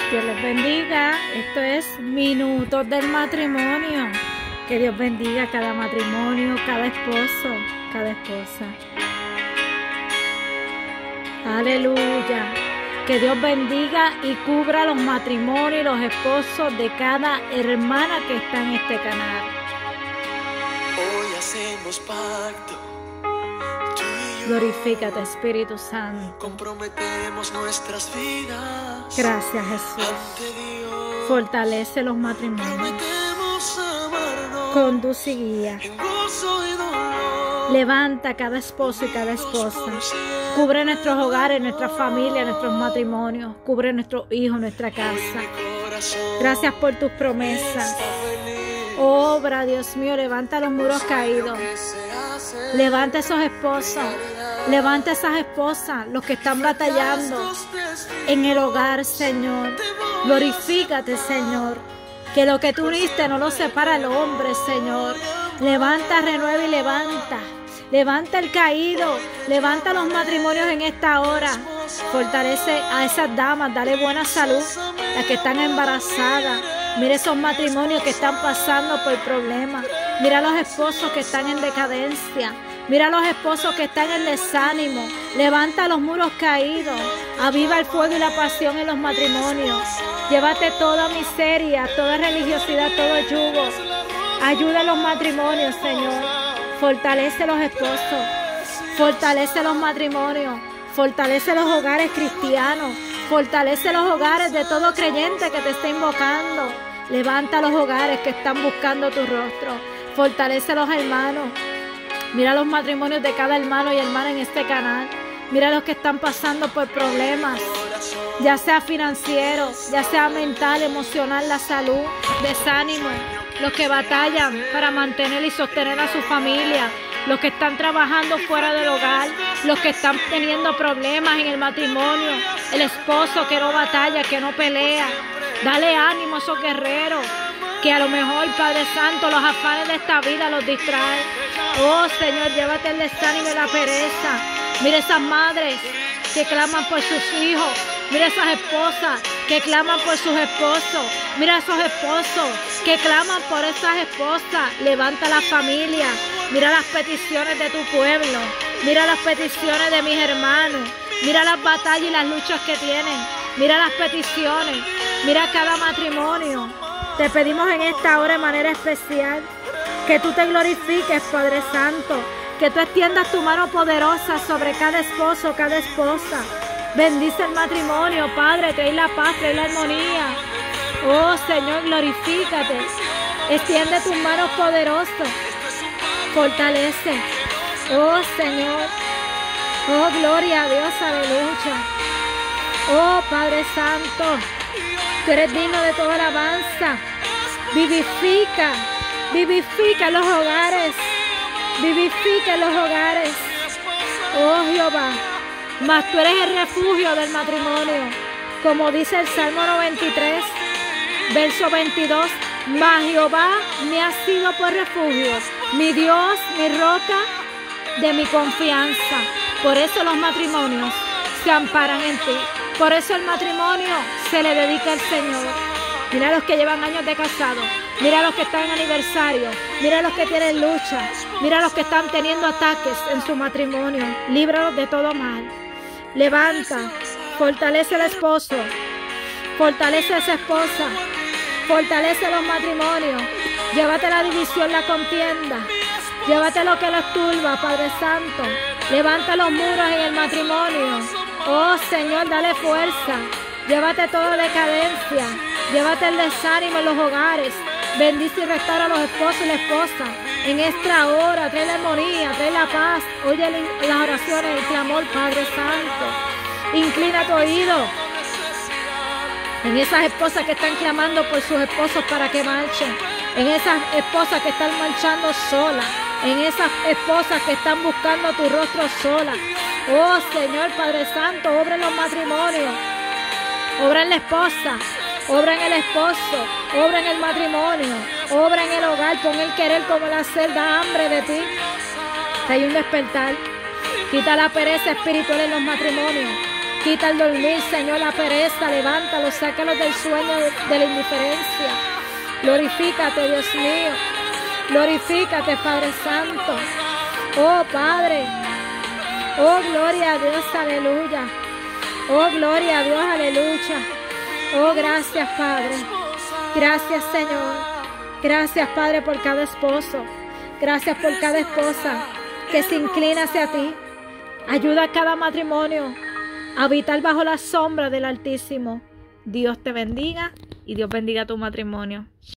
Dios les bendiga. Esto es Minutos del Matrimonio. Que Dios bendiga cada matrimonio, cada esposo, cada esposa. Aleluya. Que Dios bendiga y cubra los matrimonios y los esposos de cada hermana que está en este canal. Hoy hacemos pacto. Glorifícate, Espíritu Santo. Comprometemos nuestras vidas. Gracias, Jesús. Fortalece los matrimonios. Prometemos amarnos. Conduce y guía. En gozo y dolor. Levanta a cada esposo y cada esposa. Cubre nuestros hogares, nuestras familias, nuestros matrimonios. Cubre nuestros hijos, nuestra casa. Gracias por tus promesas. Obra, Dios mío, levanta los muros caídos. Levanta esos esposos. Levanta esas esposas, los que están batallando en el hogar, Señor. Glorifícate, Señor. Que lo que tú uniste no lo separa el hombre, Señor. Levanta, renueva y levanta. Levanta el caído. Levanta los matrimonios en esta hora. Fortalece a esas damas. Dale buena salud. Las que están embarazadas. Mira esos matrimonios que están pasando por problemas. Mira los esposos que están en decadencia. Mira los esposos que están en desánimo. Levanta los muros caídos. Aviva el fuego y la pasión en los matrimonios. Llévate toda miseria, toda religiosidad, todo yugo. Ayuda a los matrimonios, Señor. Fortalece los esposos. Fortalece los matrimonios. Fortalece los hogares cristianos. Fortalece los hogares de todo creyente que te está invocando. Levanta los hogares que están buscando tu rostro. Fortalece a los hermanos. Mira los matrimonios de cada hermano y hermana en este canal. Mira los que están pasando por problemas, ya sea financiero, ya sea mental, emocional, la salud, desánimo. Los que batallan para mantener y sostener a su familia. Los que están trabajando fuera del hogar. Los que están teniendo problemas en el matrimonio. El esposo que no batalla, que no pelea. Dale ánimo a esos guerreros. Que a lo mejor, Padre Santo, los afanes de esta vida los distraen. Oh, Señor, llévate el desánimo y la pereza. Mira esas madres que claman por sus hijos. Mira esas esposas que claman por sus esposos. Mira esos esposos que claman por esas esposas. Levanta la familia. Mira las peticiones de tu pueblo. Mira las peticiones de mis hermanos. Mira las batallas y las luchas que tienen. Mira las peticiones. Mira cada matrimonio. Te pedimos en esta hora de manera especial que tú te glorifiques, Padre Santo. Que tú extiendas tu mano poderosa sobre cada esposo, cada esposa. Bendice el matrimonio, Padre. Trae la paz, trae la armonía. Oh, Señor, glorifícate. Extiende tus manos poderosas. Fortalece. Oh, Señor. Oh, gloria a Dios, aleluya. Oh, Padre Santo. Tú eres digno de toda alabanza. Vivifica. Vivifica los hogares. Vivifica los hogares. Oh, Jehová. Mas tú eres el refugio del matrimonio. Como dice el Salmo 93, verso 22. Mas Jehová me ha sido por refugio. Mi Dios, mi roca de mi confianza. Por eso los matrimonios se amparan en ti. Por eso el matrimonio se le dedica al Señor. Mira los que llevan años de casado. Mira los que están en aniversario. Mira los que tienen lucha. Mira los que están teniendo ataques en su matrimonio. Líbralos de todo mal. Levanta. Fortalece al esposo. Fortalece a esa esposa. Fortalece los matrimonios. Llévate la división, la contienda. Llévate lo que los turba, Padre Santo. Levanta los muros en el matrimonio. Oh, Señor, dale fuerza. Llévate toda decadencia. Llévate el desánimo en los hogares. Bendice y restaura a los esposos y la esposa. En esta hora, trae la armonía, trae la paz. Oye las oraciones, el clamor, Padre Santo. Inclina tu oído en esas esposas que están clamando por sus esposos para que marchen. En esas esposas que están marchando solas. En esas esposas que están buscando tu rostro sola. Oh, Señor Padre Santo, obra en los matrimonios. Obra en la esposa. Obra en el esposo. Obra en el matrimonio. Obra en el hogar. Pon el querer como el hacer. Da hambre de ti. Hay un despertar. Quita la pereza espiritual en los matrimonios. Quita el dormir, Señor, la pereza, levántalos, sácalos del sueño de la indiferencia. Glorifícate, Dios mío. Glorifícate, Padre Santo. Oh, Padre. Oh, gloria a Dios, aleluya. Oh, gloria a Dios, aleluya. Oh, gracias, Padre. Gracias, Señor. Gracias, Padre, por cada esposo. Gracias por cada esposa que se inclina hacia ti. Ayuda a cada matrimonio a habitar bajo la sombra del Altísimo. Dios te bendiga y Dios bendiga tu matrimonio.